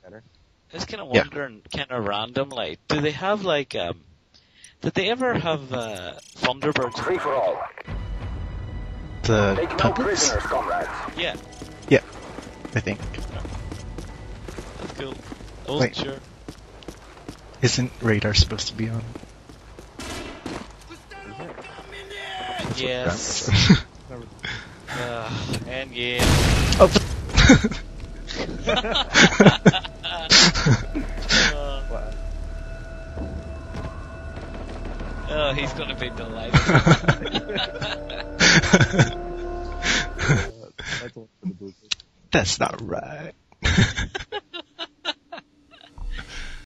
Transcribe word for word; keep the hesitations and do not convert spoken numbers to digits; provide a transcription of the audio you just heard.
center. I was kind of Yeah. wondering, kind of random, like, do they have like, um, did they ever have uh, Thunderbirds? Free for all. The Take no puppets? prisoners, comrades. Yeah, Yeah, I think. that's cool. I wasn't Wait. sure. Isn't radar supposed to be on? Yes. uh, and yeah. Oh, Uh, Wow. oh, he's gonna be delighted. That's one for the boosters. that's not right.